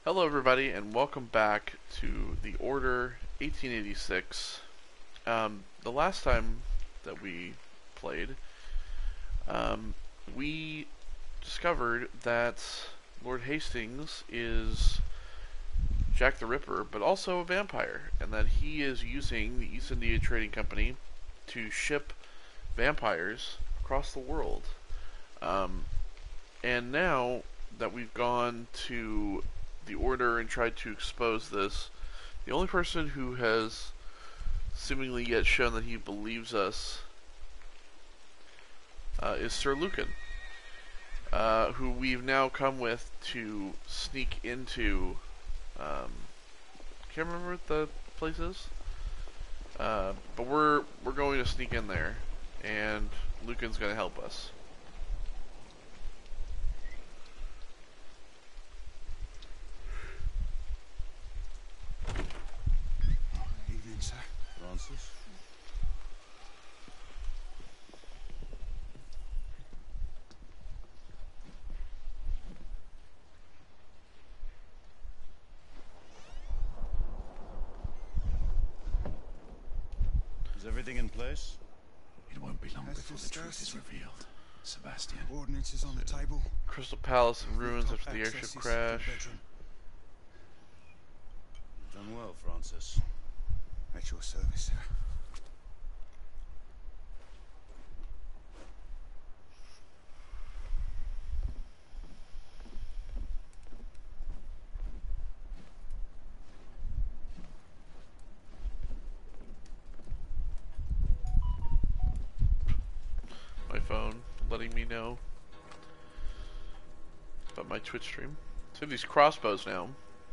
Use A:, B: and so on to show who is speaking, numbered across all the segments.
A: Hello, everybody, and welcome back to The Order 1886. The last time that we played, we discovered that Lord Hastings is Jack the Ripper, but also a vampire, and that he is using the East India Trading Company to ship vampires across the world. And now that we've gone to the Order and tried to expose this, the only person who has seemingly yet shown that he believes us is Sir Lucan, who we've now come with to sneak into. Can't remember what the place is, but we're going to sneak in there, and Lucan's going to help us.
B: Evening, sir.
C: Francis? Is everything in place?
B: It won't be long before the truth is revealed. Sebastian.
D: Ordnance is on the table.
A: Crystal Palace in ruins after the airship crash.
C: Done well, Francis.
D: At your service, sir.
A: My phone letting me know about my Twitch stream. So I have these crossbows now.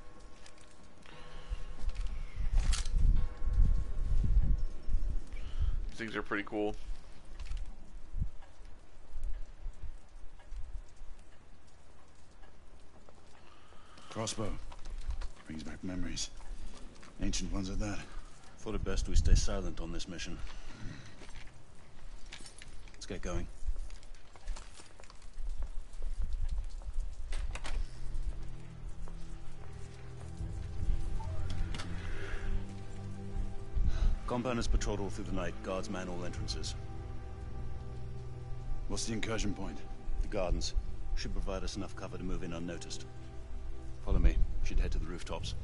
A: These things are pretty cool.
B: Crossbow. Brings back memories. Ancient ones at that.
C: Thought it best we stay silent on this mission. Let's get going. Compound is patrolled all through the night. Guards man all entrances.
B: What's the incursion point?
C: The gardens should provide us enough cover to move in unnoticed. Follow me. Should head to the rooftops.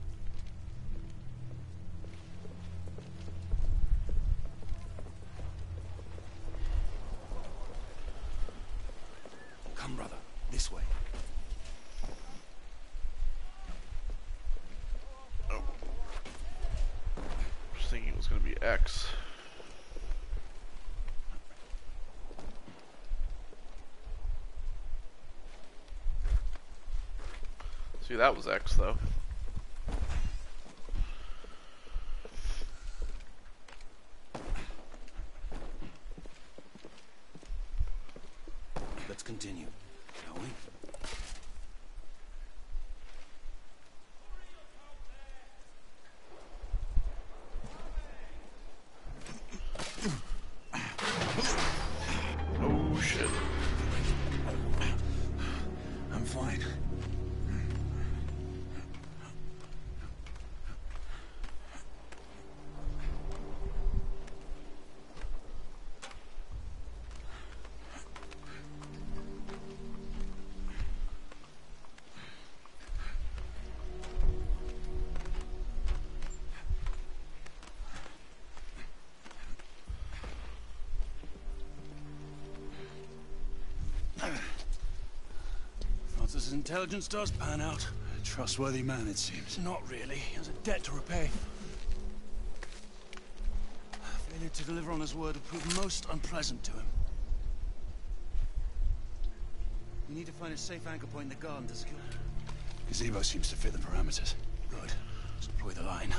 B: Come, brother. This way.
A: Oh. I was thinking it was going to be X. See, that was X, though.
C: Let's continue, shall we?
A: Oh, shit.
B: I'm fine.
C: Francis' intelligence does pan out.
B: A trustworthy man, it seems.
C: Not really. He has a debt to repay. Failure to deliver on his word would prove most unpleasant to him. We need to find a safe anchor point in the garden to secure.
B: Gazebo seems to fit the parameters.
C: Good. Let's deploy the line.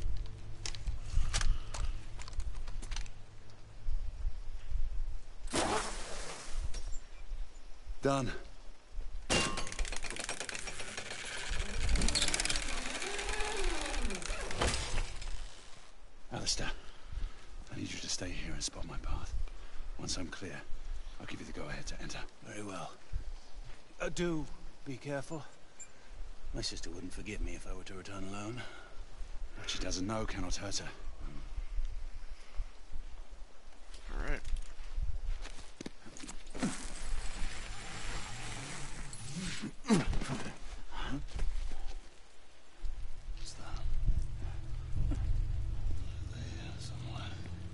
B: Done. Alistair, I need you to stay here and spot my path. Once I'm clear, I'll give you the go-ahead to enter.
C: Very well. Do be careful. My sister wouldn't forgive me if I were to return alone.
B: What she doesn't know cannot hurt her.
A: Alright.
C: What's that? There somewhere.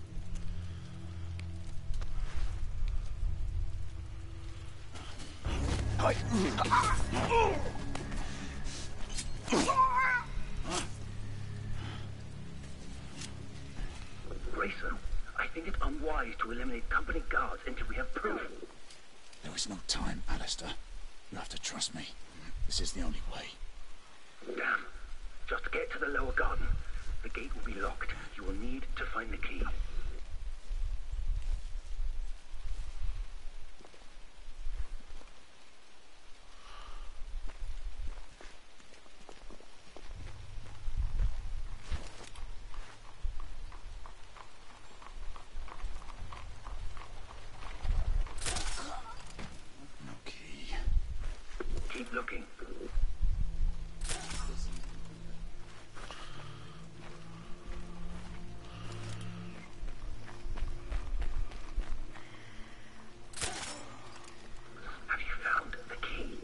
E: Racer, I think it unwise to eliminate company guards until we have proof.
B: There is no time, Alistair. You have to trust me. This is the only way.
E: Damn. Just get to the lower garden. The gate will be locked. You will need to find the key.
B: No key.
E: Keep looking. Have you found the key?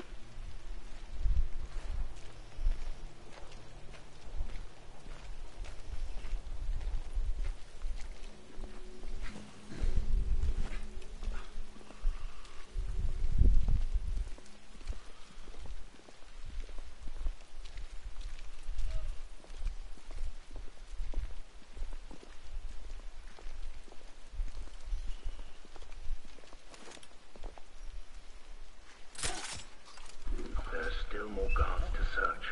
E: There are still more guards to search.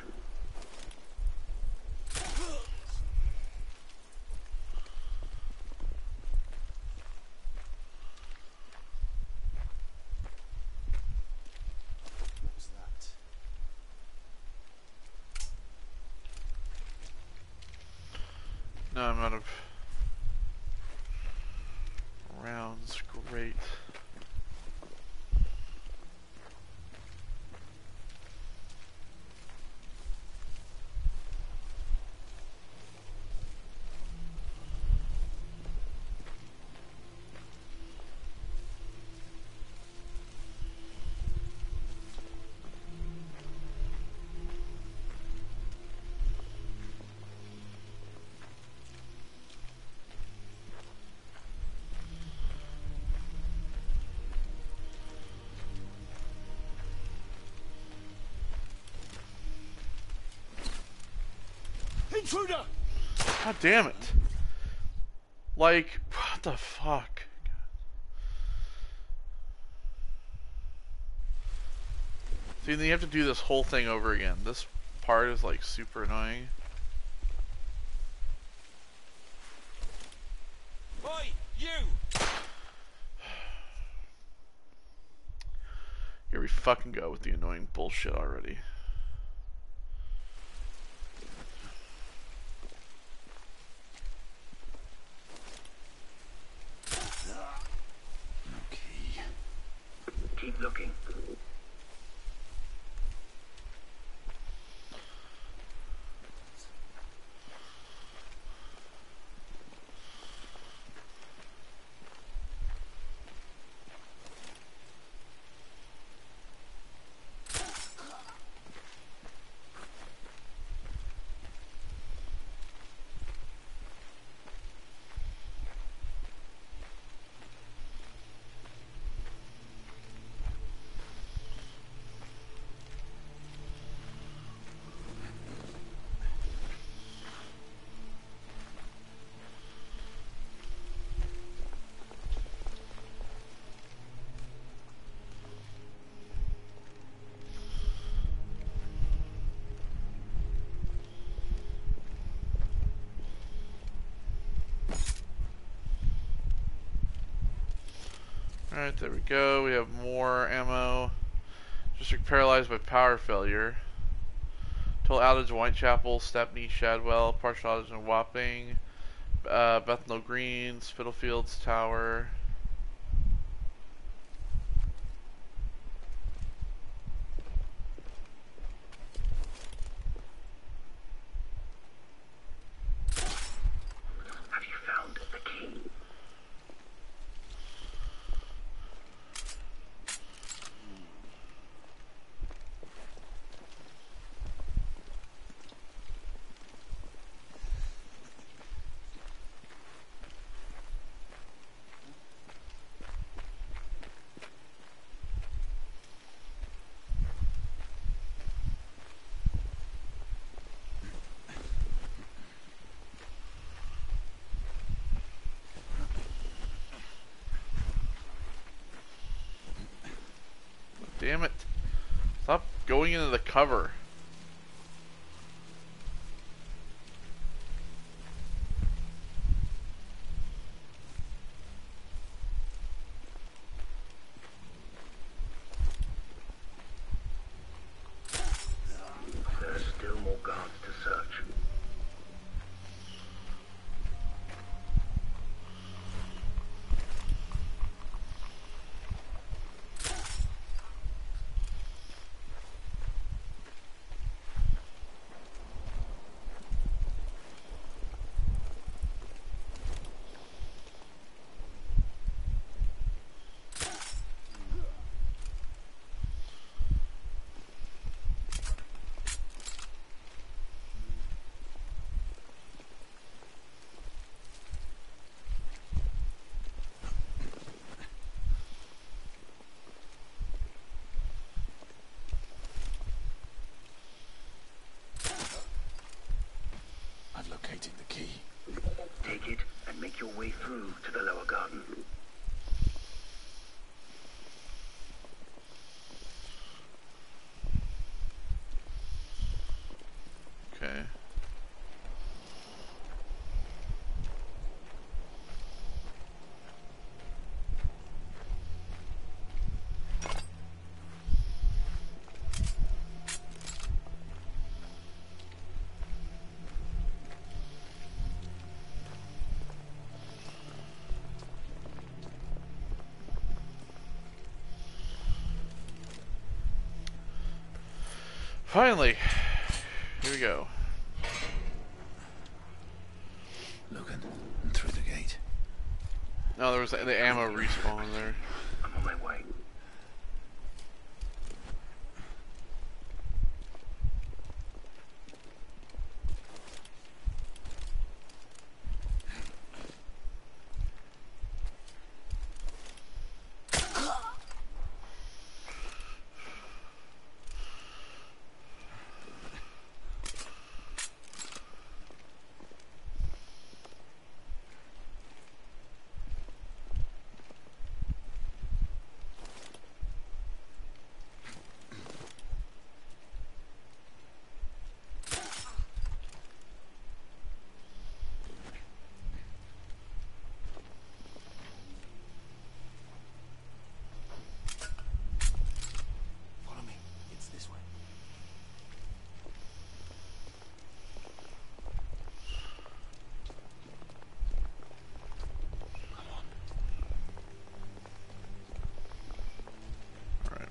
C: What was that?
A: No, I'm out of rounds. Great.
B: Intruder!
A: God damn it. Like, what the fuck? See, then you have to do this whole thing over again. This part is like super annoying.
F: Oi, you!
A: Here we fucking go with the annoying bullshit already.
B: No key.
E: Keep looking.
A: Alright, there we go. We have more ammo. District paralyzed by power failure. Total outage in Whitechapel, Stepney, Shadwell, partial outage in Wapping, Bethnal Green, Spitalfields Tower. Damn it. Stop going into the cover.
E: There are still more guards to search.
B: I've located the key.
E: Take it and make your way through to the lower garden.
A: Okay. Finally, here we go.
B: Logan, and through the gate.
A: No, there was the ammo respawn there.
E: I'm on my way.
C: Follow me. It's this way.
A: Alright.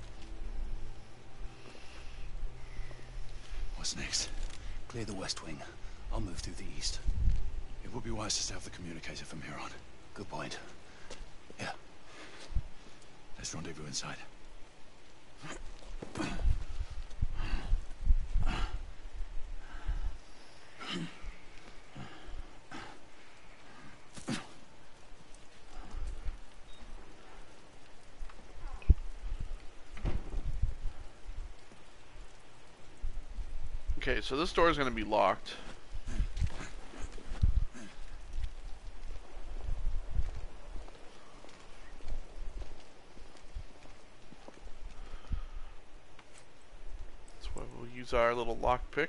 B: What's next?
C: Clear the west wing. I'll move through the east.
B: It would be wise to set up the communicator from here on.
C: Good point. Yeah.
B: Let's rendezvous inside.
A: Okay, so this door is going to be locked. That's why we'll use our little lockpick.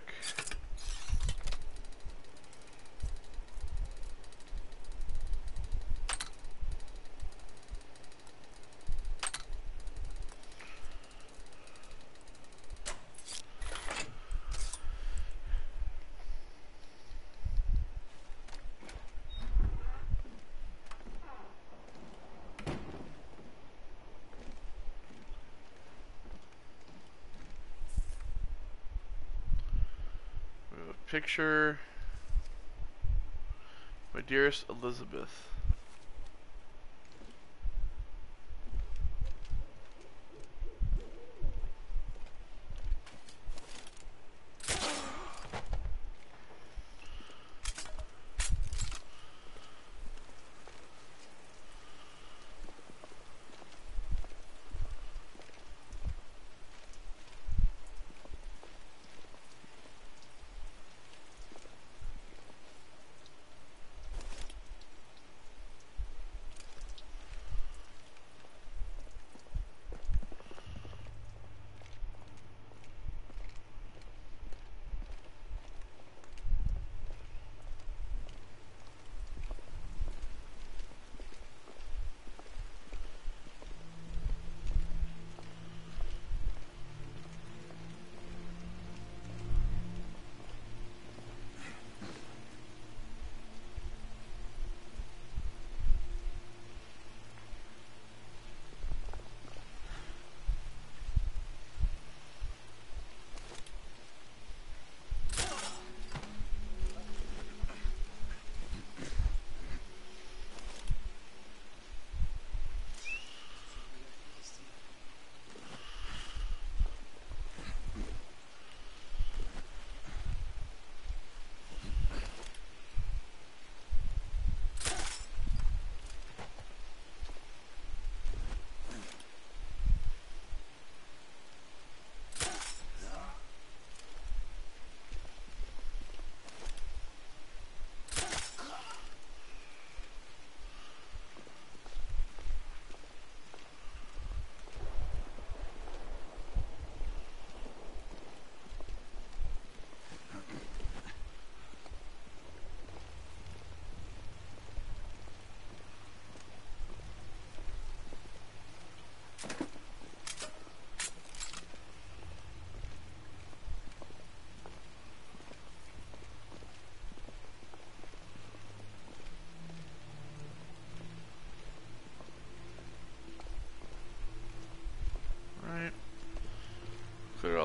A: Picture, my dearest Elizabeth.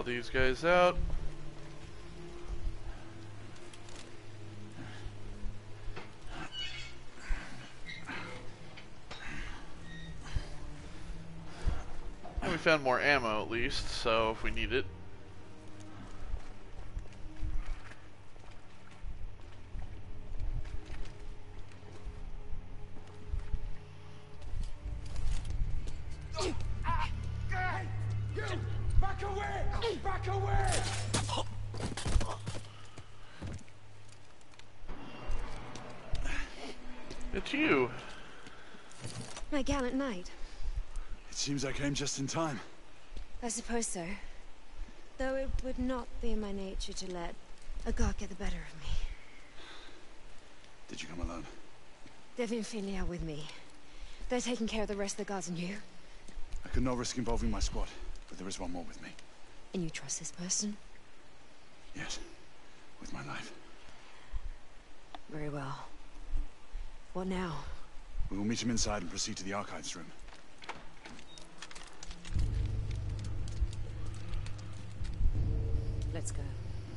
A: all these guys out. And we found more ammo at least, so if we need it.
F: Back away! Back away!
A: It's you.
G: My gallant knight.
B: It seems I came just in time.
G: I suppose so. Though it would not be in my nature to let a god get the better of me.
B: Did you come alone?
G: Dev and Finley are with me. They're taking care of the rest of the guards, and you?
B: I could not risk involving my squad, but there is one more with me.
G: And you trust this person?
B: Yes, with my life.
G: Very well. What now?
B: We will meet him inside and proceed to the archives room.
G: Let's go.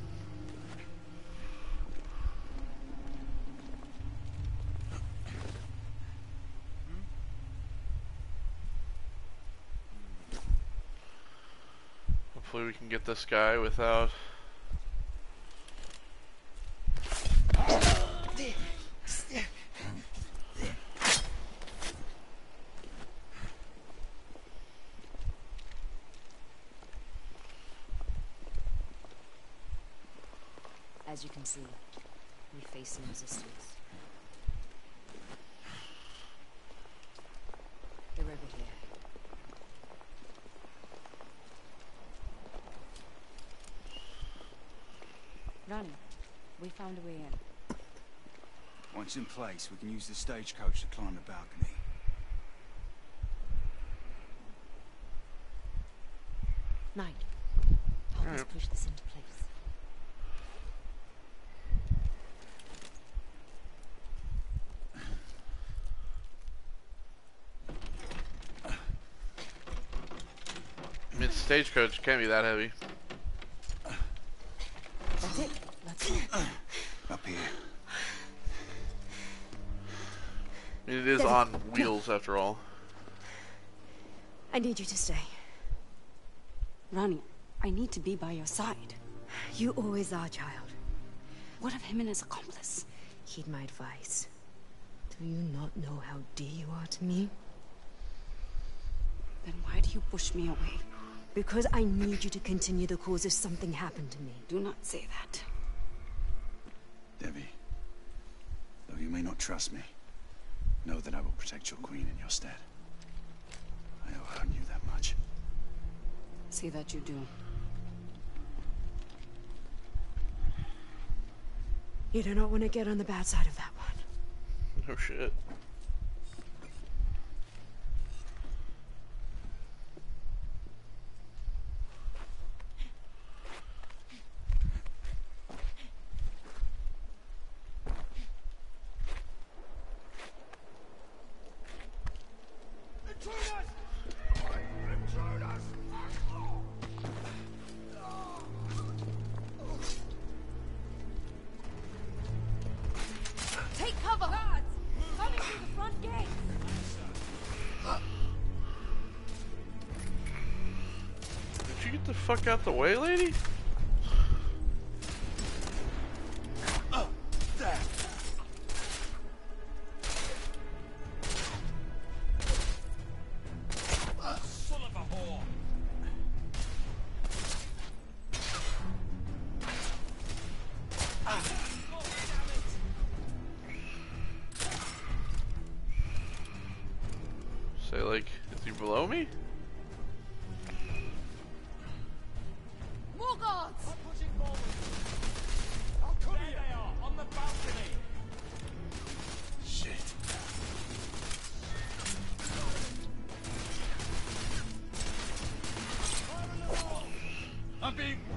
A: Hopefully we can get this guy without...
G: As you can see, we face some resistance. They're over here.
H: Ronnie, we found a way in.
D: Once in place, we can use the stagecoach to climb the balcony.
G: Knight, help us push this into place.
A: I mean, stagecoach can't be that heavy.
G: That's it. Let's go.
D: Up here.
A: I mean, it is on wheels after all.
G: I need you to stay.
H: Ronnie, I need to be by your side.
G: You always are, child.
H: What of him and his accomplice?
G: Heed my advice. Do you not know how dear you are to me?
H: Then why do you push me away?
G: Because I need you to continue the cause if something happened to me.
H: Do not say that.
B: Devi, though you may not trust me, know that I will protect your queen in your stead. I owe her you that much.
H: Say that you do.
G: You do not want to get on the bad side of that one.
A: Oh shit.
G: Take cover! Guards! Coming through the front gate!
A: Did you get the fuck out the way, lady? Say, like, is he below me?
G: More guards!
B: Shit.
F: I'm being...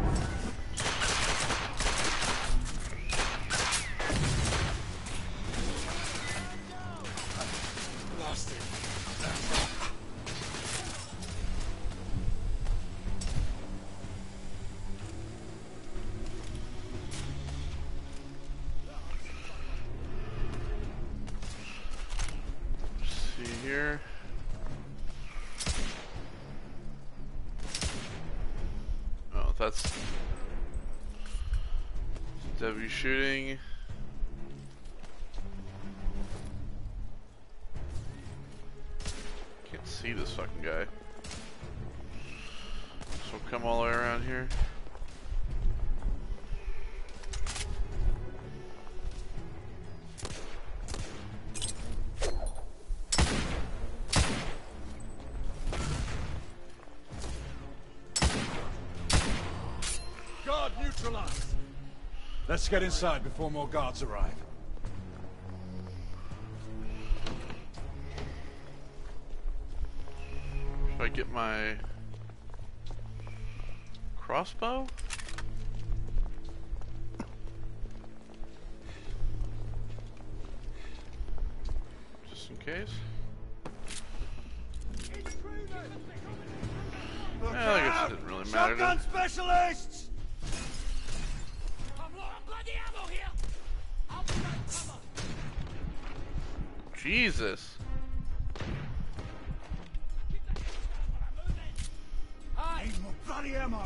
F: Lost it.
A: here. Oh, that's Debbie shooting. Can't see this fucking guy. So we'll come all the way around here.
B: Guard neutralized. Let's get inside before more guards arrive.
A: Should I get my crossbow? Just in case. Yeah, I guess it didn't really matter.
B: Shotgun specialists!
F: I'm low on bloody ammo here. I'll be right cover.
A: Jesus.
F: Hi.
B: Need more bloody ammo!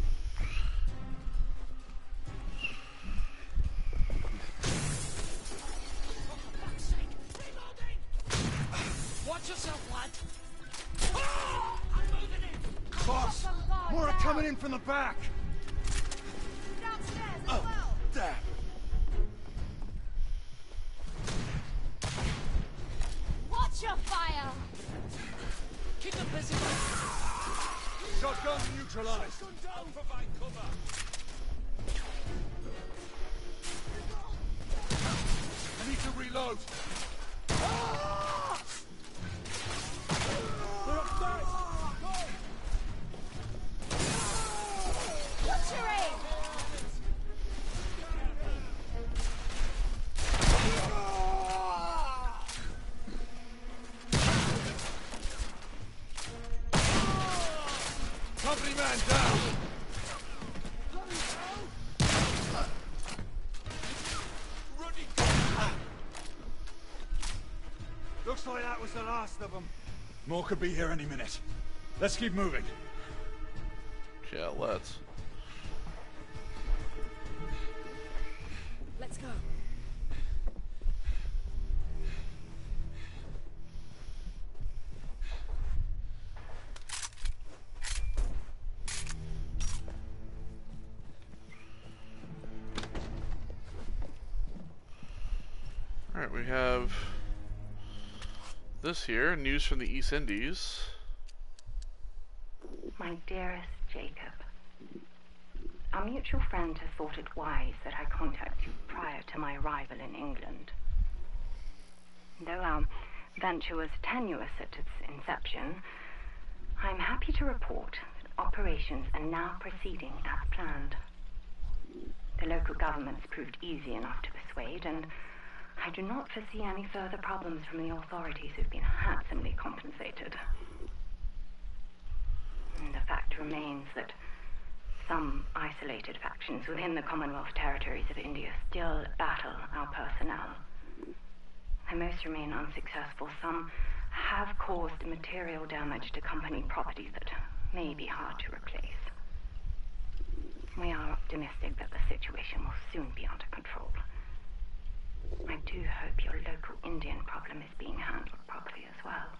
F: Fuck's sake. Reloading. Watch yourself, lad. Oh, I'm moving in.
B: Boss! More are coming in from the back!
G: Downstairs as
B: Oh,
G: well.
B: damn!
G: Watch your fire.
F: Keep them busy.
B: Shotgun neutralized!
F: Down. Provide cover.
B: I need to reload!
G: What's your aim?
B: Company man down! Looks like that was the last of them. More could be here any minute. Let's keep moving.
A: Yeah, let's.
G: Let's go.
A: Alright, we have this here, news from the East Indies.
I: My dearest Jacob, our mutual friend has thought it wise that I contact you prior to my arrival in England. Though our venture was tenuous at its inception, I'm happy to report that operations are now proceeding as planned. The local government's proved easy enough to persuade, and I do not foresee any further problems from the authorities who've been handsomely compensated. And the fact remains that some isolated factions within the Commonwealth territories of India still battle our personnel. Though most remain unsuccessful, some have caused material damage to company properties that may be hard to replace. We are optimistic that the situation will soon be under control. I do hope your local Indian problem is being handled properly as well.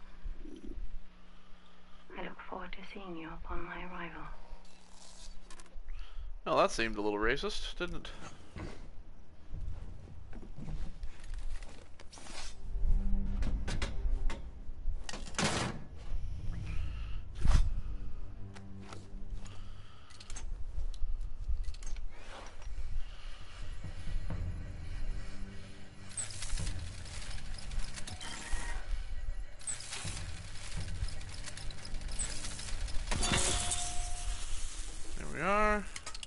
I: I look forward to seeing you upon my arrival.
A: Well, that seemed a little racist, didn't it? There we are.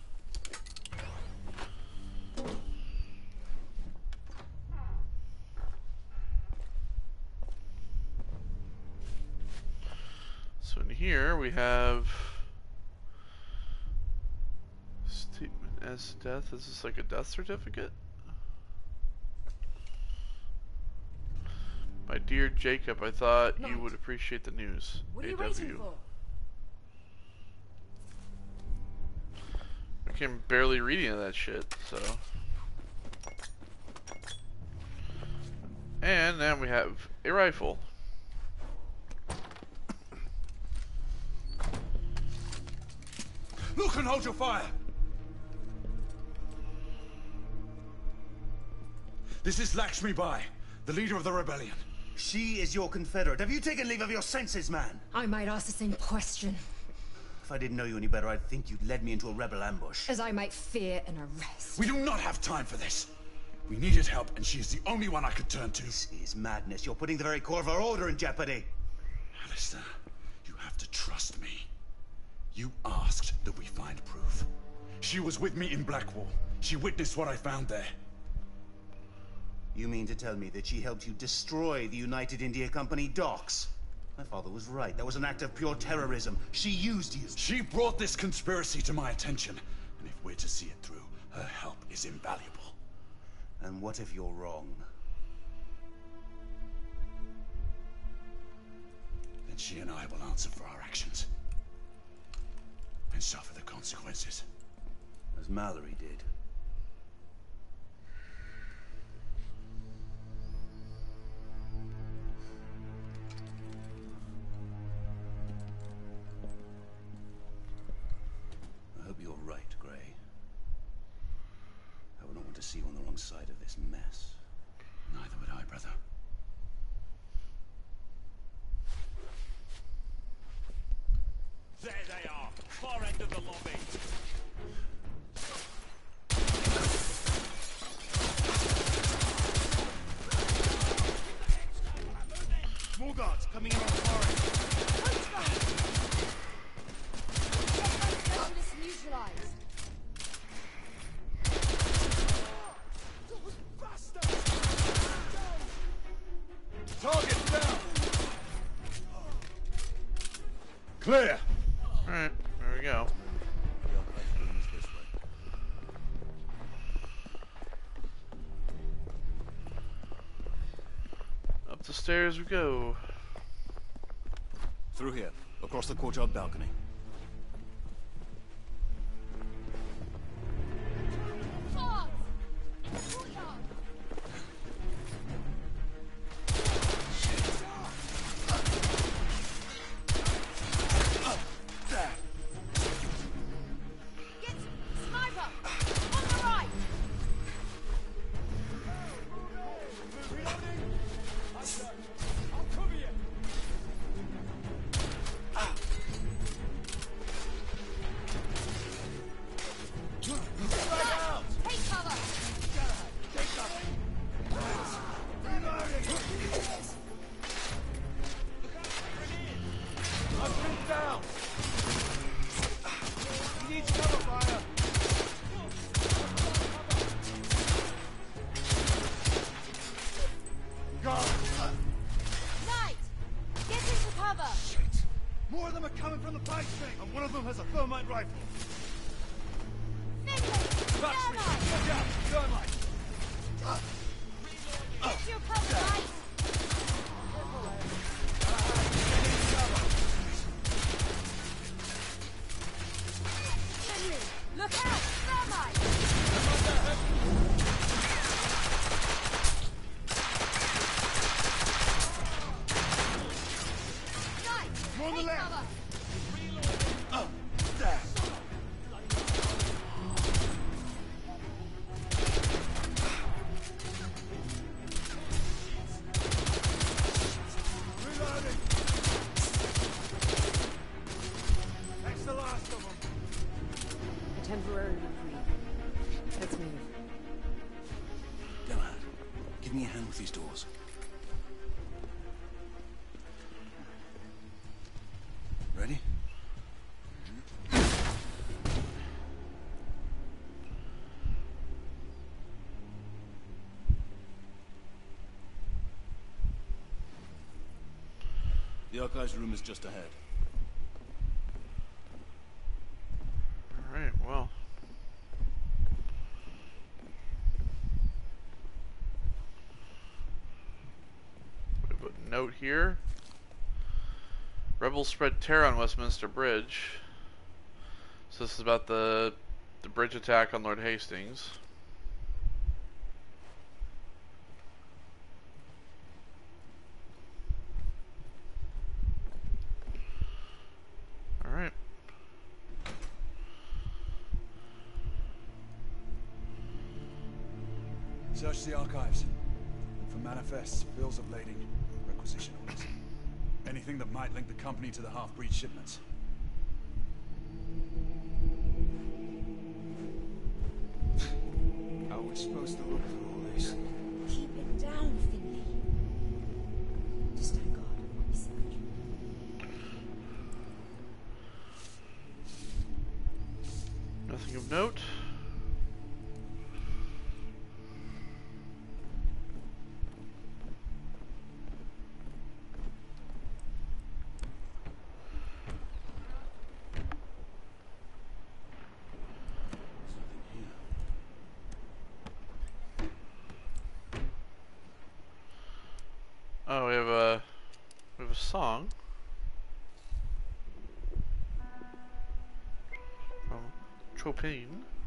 A: So in here we have statement as death. Is this like a death certificate? My dear Jacob, I thought you
G: Knight.
A: would appreciate the news.
G: What are you
A: AW.
G: waiting for?
A: I can barely read any of that shit, so. And then we have a rifle.
B: Look and hold your fire! This is Lakshmi Bai, the leader of the rebellion.
C: She is your confederate. Have you taken leave of your senses, man?
G: I might ask the same question,
C: If I didn't know you any better, I'd think you'd led me into a rebel ambush.
G: as I might fear an arrest.
B: We do not have time for this. We needed help, and she is the only one I could turn to.
C: This is madness. You're putting the very core of our order in jeopardy.
B: Alistair, you have to trust me. You asked that we find proof. She was with me in Blackwall. She witnessed what I found there.
C: You mean to tell me that she helped you destroy the United India Company docks? My father was right. That was an act of pure terrorism. She used you.
B: She brought this conspiracy to my attention, and if we're to see it through, her help is invaluable.
C: And what if you're wrong?
B: Then she and I will answer for our actions. And suffer the consequences.
C: As Mallory did. I hope you're right, Gray. I would not want to see you on the wrong side of this mess.
B: Neither would I, brother.
F: There they are, far end of the lobby.
C: More guards coming in on the far end.
G: Specialist neutralized.
B: Target down! Clear!
A: Alright, there we go.
C: The archive room is this way.
A: Up the stairs we go.
C: Through here, across the courtyard balcony.
G: Knight! Get into cover!
C: More of them are coming from the pipe string, and one of them has a thermite rifle.
G: Finley! Thermite!
C: Look out! Thermite!
G: Get your cover, Knight! Finley! Look out! Thermite! Knight!
C: You're on the
G: Take
C: left.
G: cover!
C: There! Reloading! That's the last of them.
H: A temporary reprieve. Let's move.
B: Galahad, give me a hand with these doors. Ready?
C: The archives room is just ahead.
A: Alright, well. here. Rebels spread terror on Westminster Bridge. So this is about the bridge attack on Lord Hastings. Alright.
D: Search the archives. Look for manifests, bills of lading, requisition orders. Anything that might link the company to the half-breed shipments. How are we supposed to look through all this?
G: Keep it down, Finley. Just thank God while we search.
A: Nothing of note. Oh, we have a song from Chopin.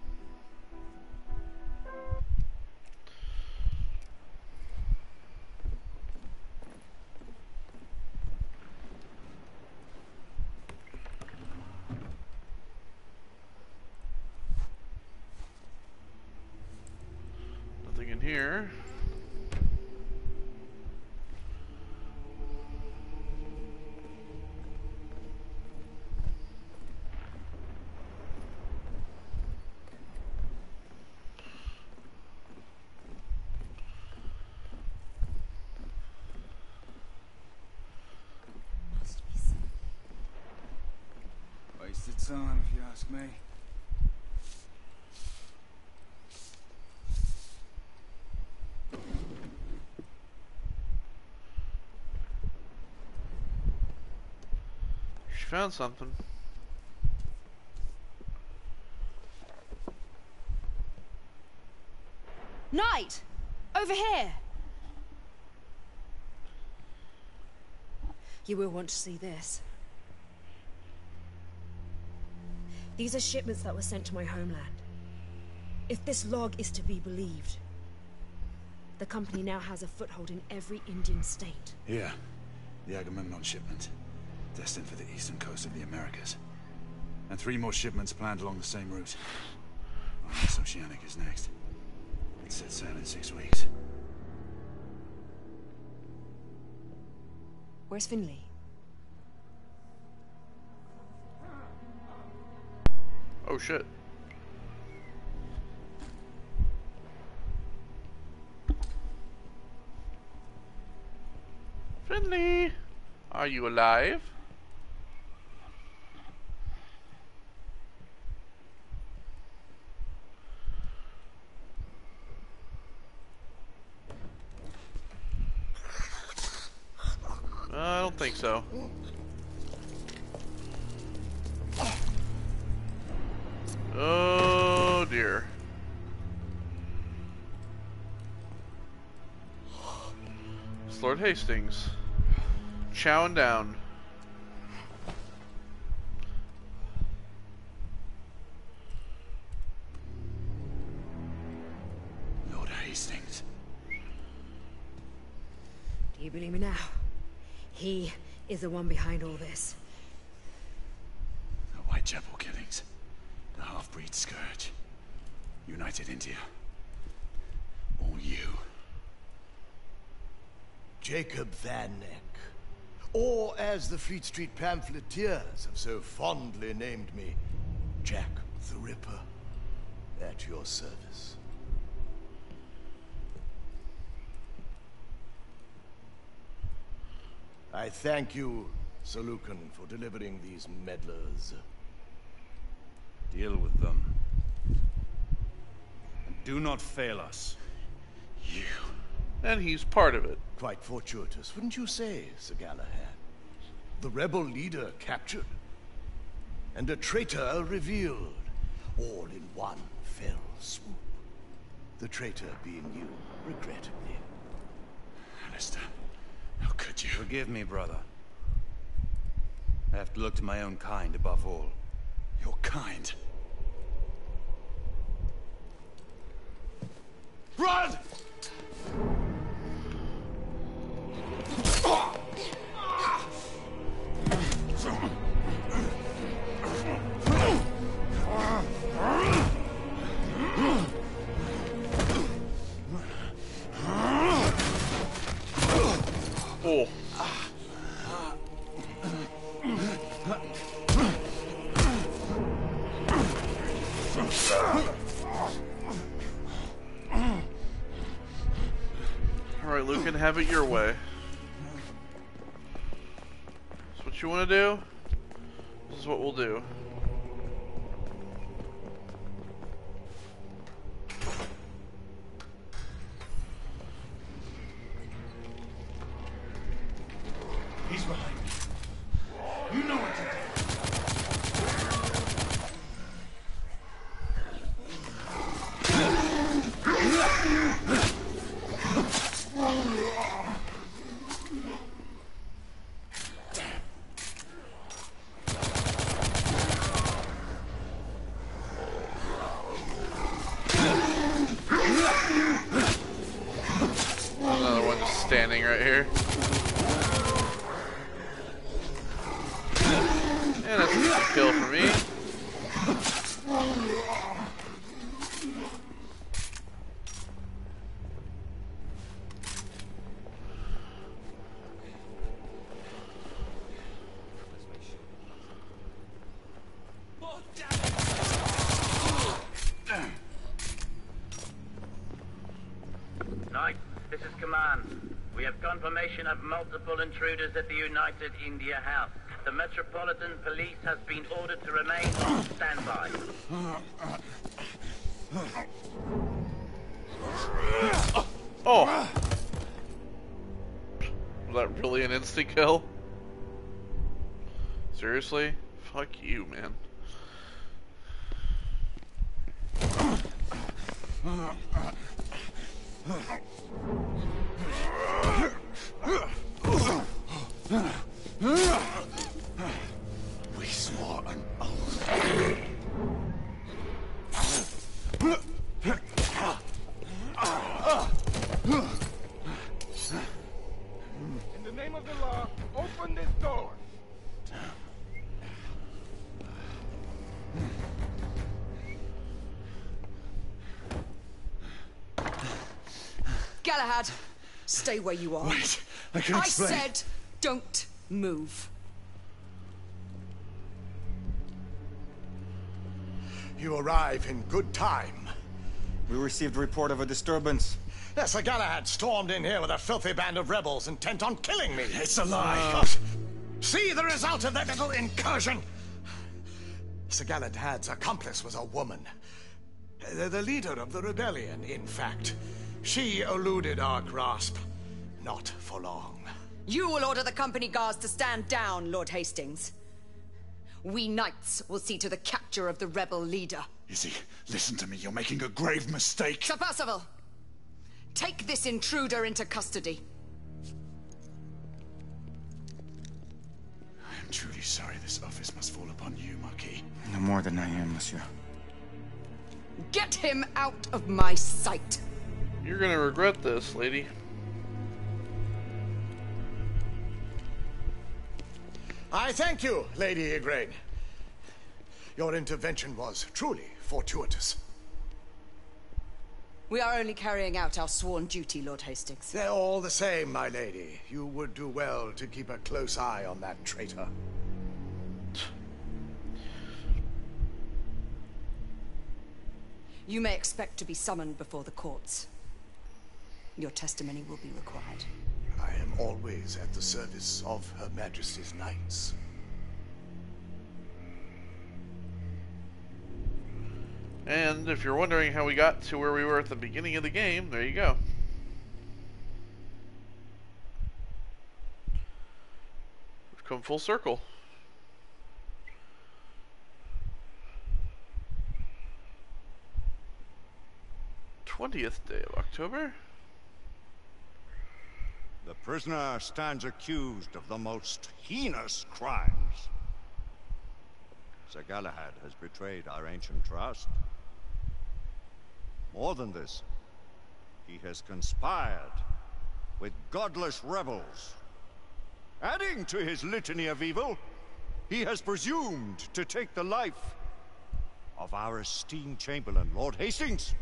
A: Nothing in here.
D: Wasted time, if you ask me.
A: She found something.
H: Knight! Over here! You will want to see this. These are shipments that were sent to my homeland. If this log is to be believed, the company now has a foothold in every Indian state.
D: Here, the Agamemnon shipment, destined for the eastern coast of the Americas. And 3 more shipments planned along the same route. This Oceanic is next. It sets sail in 6 weeks.
H: Where's Finley?
A: Oh shit. Finley, are you alive? I don't think so. Oh dear. It's Lord Hastings. Chowing down.
D: Lord Hastings.
H: Do you believe me now? He is the one behind all this.
D: The Whitechapel killings. The half-breed scourge. United India. All you.
J: Jacob Van Neck. Or, as the Fleet Street pamphleteers have so fondly named me, Jack the Ripper. At your service. I thank you, Sir Lucan, for delivering these meddlers.
C: Deal with them. And do not fail us.
D: You.
A: And he's part of it.
J: Quite fortuitous, wouldn't you say, Sir Galahad? The rebel leader captured, and a traitor revealed, all in one fell swoop. The traitor being you, regrettably.
D: Alistair, how could
B: hurt you.
K: Forgive me, brother. I have to look to my own kind above all.
B: Your kind? Run!
A: Oh. Alright, Lucan, have it your way. That's what you want to do? This is what we'll do.
B: He's behind me. You know what to do.
A: Another one just standing right here. And that's a kill for me.
E: Knight, this is Command. We have confirmation of multiple intruders at the United India House. The Metropolitan Police has been ordered to remain on standby.
A: Oh! Was that really an instant kill? Seriously? Fuck you, man.
B: We swore an oath.
F: In the name of the law, open this door.
L: Galahad, stay where you are.
B: Wait, I can explain.
L: I said, don't move.
J: You arrive in good time.
K: We received a report of a disturbance.
J: Yes, Sir Galahad stormed in here with a filthy band of rebels intent on killing me.
B: It's a lie.
J: But see the result of that little incursion. Sir Galahad's accomplice was a woman. The leader of the rebellion, in fact. She eluded our grasp. Not for long.
L: You will order the company guards to stand down, Lord Hastings. We knights will see to the capture of the rebel leader.
B: Izzy, listen to me. You're making a grave mistake.
L: Sir Percival, take this intruder into custody.
B: I am truly sorry this office must fall upon you, Marquis.
K: No more than I am, monsieur.
L: Get him out of my sight.
A: You're gonna regret this, lady.
J: I thank you, Lady Igraine. Your intervention was truly fortuitous.
L: We are only carrying out our sworn duty, Lord Hastings.
J: They're all the same, my lady. You would do well to keep a close eye on that traitor.
L: You may expect to be summoned before the courts. Your testimony will be required.
J: I am always at the service of Her Majesty's knights.
A: And if you're wondering how we got to where we were at the beginning of the game, there you go. We've come full circle. th day of October.
M: The prisoner stands accused of the most heinous crimes. Sir Galahad has betrayed our ancient trust. More than this, he has conspired with godless rebels. Adding to his litany of evil, he has presumed to take the life of our esteemed Chamberlain, Lord Hastings.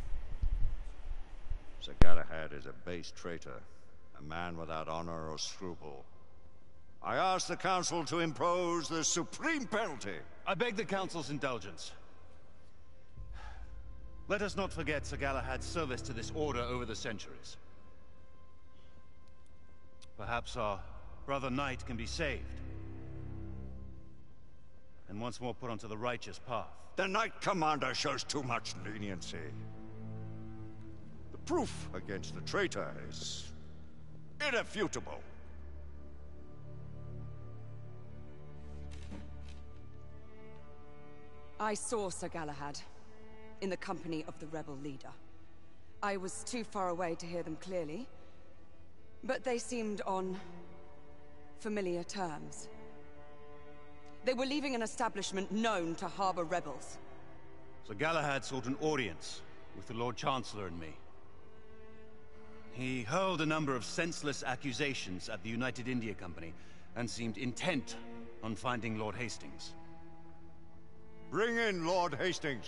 M: Sir Galahad is a base traitor, a man without honor or scruple. I ask the Council to impose the supreme penalty.
K: I beg the Council's indulgence. Let us not forget Sir Galahad's service to this order over the centuries. Perhaps our brother knight can be saved, and once more put onto the righteous path.
M: The Knight Commander shows too much leniency. The proof against the traitor is irrefutable.
L: I saw Sir Galahad in the company of the rebel leader. I was too far away to hear them clearly, but they seemed on familiar terms. They were leaving an establishment known to harbor rebels.
K: Sir Galahad sought an audience with the Lord Chancellor and me. He hurled a number of senseless accusations at the United India Company and seemed intent on finding Lord Hastings.
M: Bring in Lord Hastings.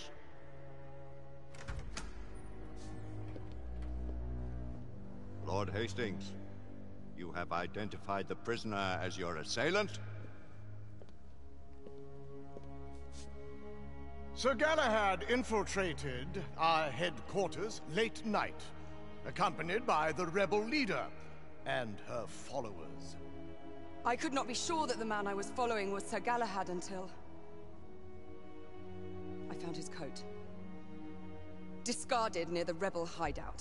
M: Lord Hastings, you have identified the prisoner as your assailant?
J: Sir Galahad infiltrated our headquarters late night, accompanied by the rebel leader and her followers.
L: I could not be sure that the man I was following was Sir Galahad until I found his coat, discarded near the rebel hideout.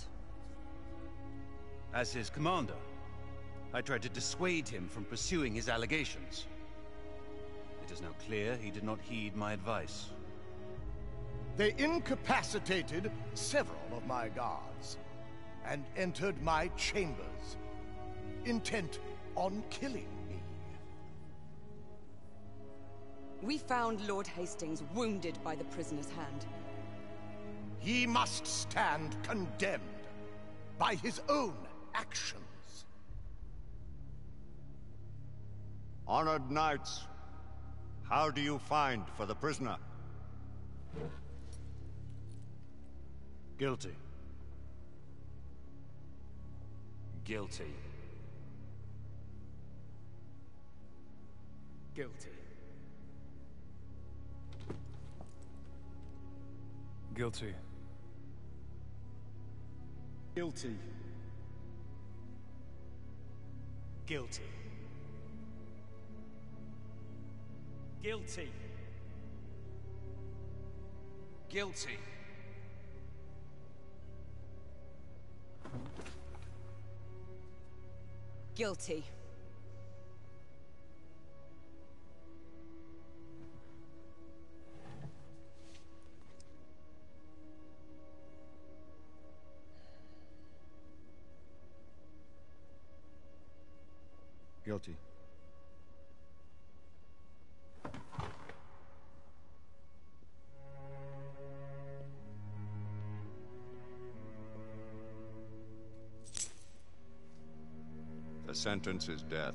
K: As his commander, I tried to dissuade him from pursuing his allegations. It is now clear he did not heed my advice.
J: They incapacitated several of my guards and entered my chambers, intent on killing me.
L: We found Lord Hastings wounded by the prisoner's hand.
J: He must stand condemned by his own actions.
M: Honored knights, how do you find for the prisoner?
K: Guilty.
F: Guilty. Guilty.
N: Guilty.
F: Guilty. Guilty. Guilty. Guilty.
L: Guilty.
D: Guilty.
M: The sentence is death.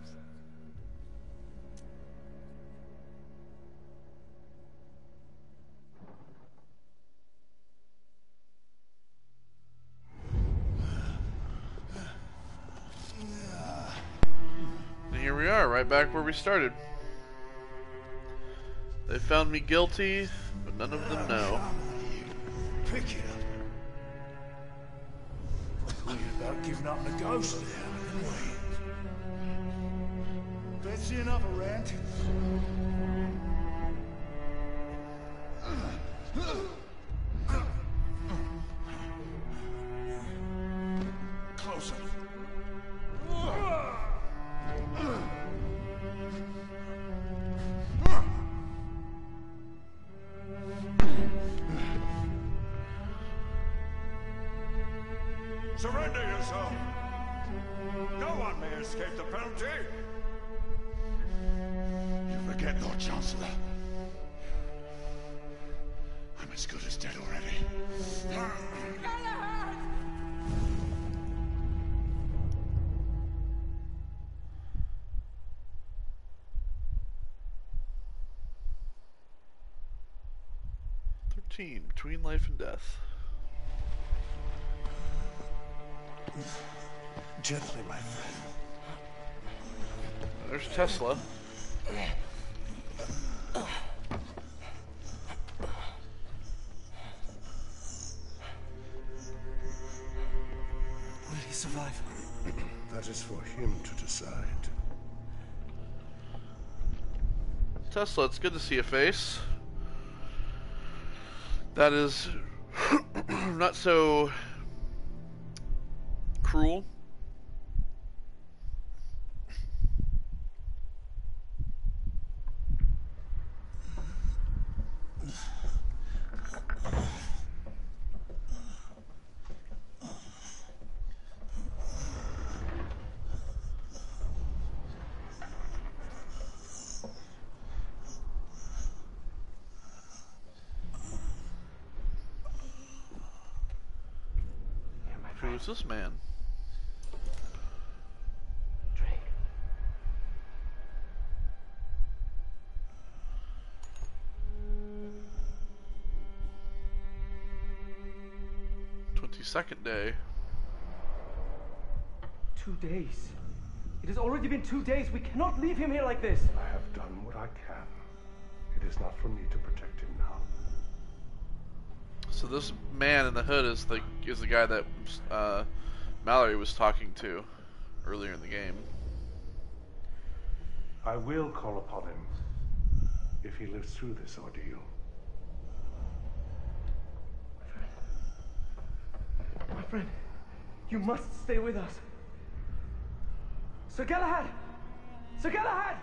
A: And here we are, right back where we started. They found me guilty, but none of them know.
J: Pick it up.
F: We about giving up the ghost there, didn't we?
J: Let's see another rant.
F: Closer.
M: Surrender yourself! No one may escape the penalty.
B: You forget, Lord Chancellor. I'm as good as dead already.
F: Galahad!
A: 13, between life and death.
J: Gently, my friend.
A: There's Tesla.
J: Will he survive? That is for him to decide.
A: Tesla, it's good to see a face. That is not so cruel. Who's this man?
F: Drake.
A: Second day.
N: 2 days. It has already been 2 days. We cannot leave him here like this.
O: I have done what I can. It is not for me to protect him now.
A: So this man in the hood is the guy that Mallory was talking to earlier in the game.
O: I will call upon him if he lives through this ordeal.
N: My friend, you must stay with us. Sir Galahad! Sir Galahad!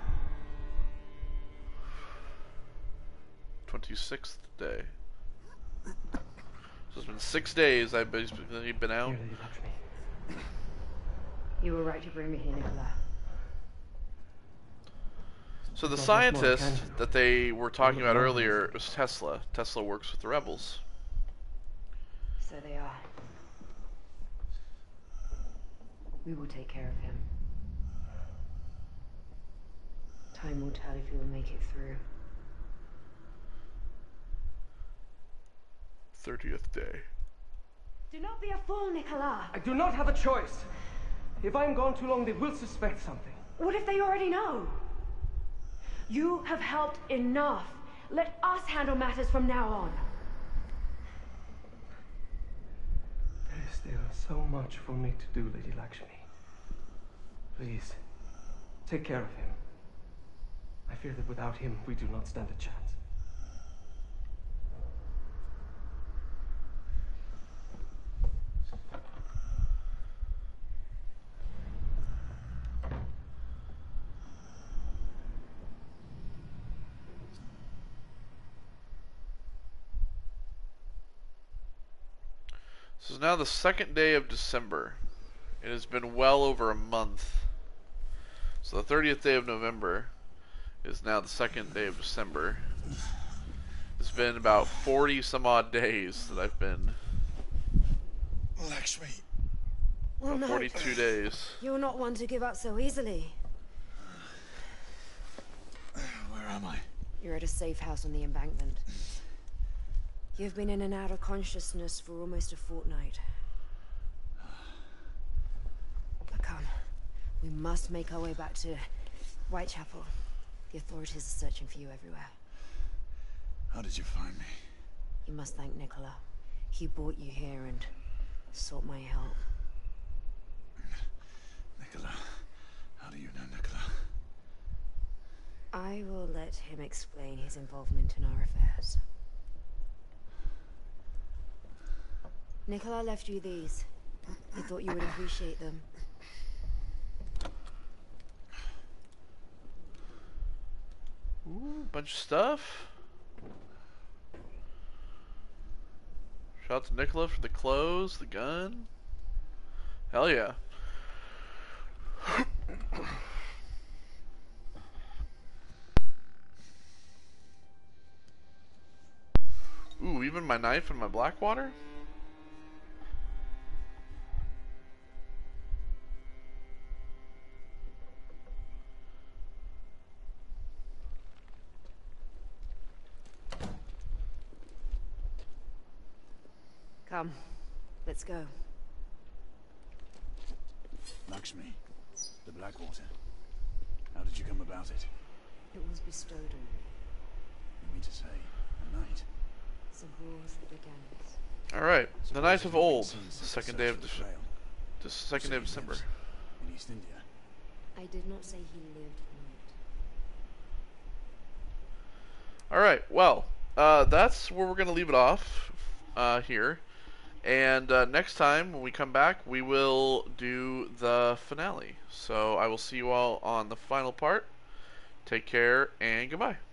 A: 26th day. So it's been 6 days I've been out.
I: You were right to bring me here, Nicola.
A: So the scientist that they were talking about earlier was Tesla. Tesla works with the rebels.
I: So they are. We will take care of him. Time will tell if he will make it through.
A: 30th day.
H: Do not be a fool, Nicola.
N: I do not have a choice. If I am gone too long, they will suspect something.
H: What if they already know? You have helped enough. Let us handle matters from now on.
N: There is still so much for me to do, Lady Lakshmi. Please, take care of him. I fear that without him, we do not stand a chance.
A: This is now the 2nd day of December. It has been well over a month. So the 30th day of November is now the 2nd day of December. It's been about 40 some odd days that I've been.
J: Lakshmi.
H: Well,
A: About
H: no.
A: 42 days.
H: You're not one to give up so easily.
J: Where am I?
H: You're at a safe house on the embankment. You've been in and out of consciousness for almost a fortnight. But come, we must make our way back to Whitechapel. The authorities are searching for you everywhere.
D: How did you find me?
H: You must thank Nicola. He brought you here and sought my help.
D: Nicola. How do you know Nicola?
H: I will let him explain his involvement in our affairs. Nicola left you these. He thought you would appreciate them.
A: Ooh, bunch of stuff. Shout out to Nicola for the clothes, the gun. Hell yeah. Ooh, even my knife and my Blackwater?
H: Come, let's go.
D: Lakshmi, the Blackwater. How did you come about it?
H: It was bestowed on me.
D: You mean to say, a knight?
H: Zabor's that began this.
A: Alright, the Knights of Old, second day of December.
D: In East India.
H: I did not say he lived for it.
A: Alright, well, that's where we're going to leave it off here. And next time when we come back, we will do the finale. So I will see you all on the final part. Take care and goodbye.